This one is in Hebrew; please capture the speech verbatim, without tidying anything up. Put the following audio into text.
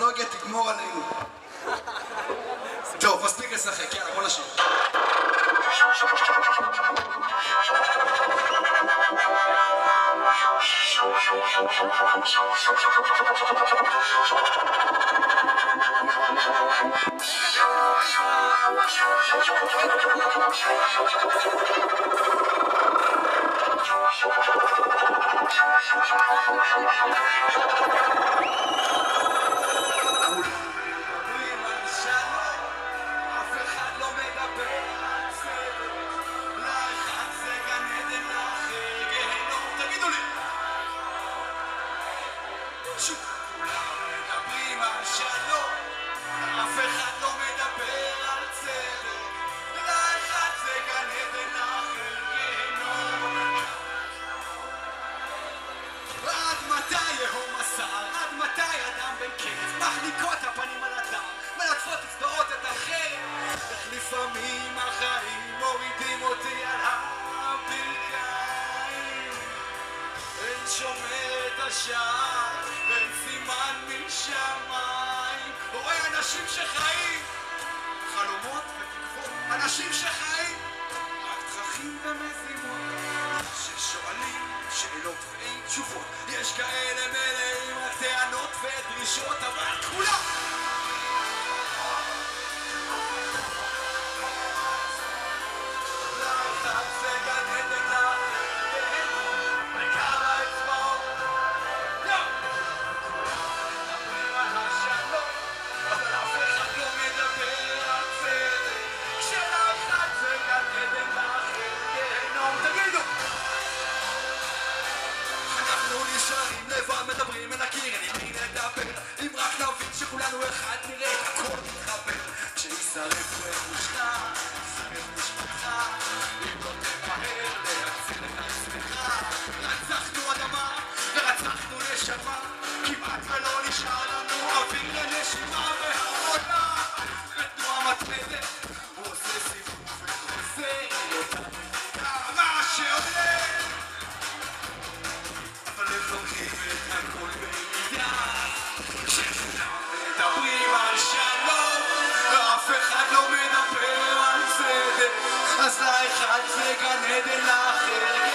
הטכנולוגיה תגמור עלינו. טוב, מספיק לשחק, יאללה, בוא נשאיר. מחניקות הפנים על הדם, מלטפות אצבעות את החרב. איך לפעמים החיים מורידים אותי על הברכיים. אין שומר את השער, אין סימן משמיים. רואה אנשים שחיים, חלומות ותקוות. אנשים שחיים, רק דרכים ומזימות, ששואלים שאלות ואין תשובות. יש כאלה מלאים רק טענות ודרישות, אבל כולם לאחד זה גן עדן לאחר בעיקר האצבעות. כולם מדברים על השלום, אבל אף אחד לא מדבר על צדק. כשלאחד זה גן עדן לאחר גיהנום. תגידו, אנחנו נשארים לבד, מדברים אל הקיר, אין עם מי לדבר. אם רק נבין שכולנו אחד, נראה את הכל מתחבר. כשישרף רכושך, שרף משפטך, אם לא תמהר להציל את עצמך. רצחנו אדמה ורצחנו נשמה, כמעט ולא נשאר לנו אוויר לנשימה. והעולם בתנועה מתמדת, הוא עושה סיבוב וחוזר אותנו כמה שעולה. זוכרים את הכל במידה, כשכולם מדברים על שלום, ואף אחד לא מדבר על צדק. אז לאחד זה גן עדן לאחר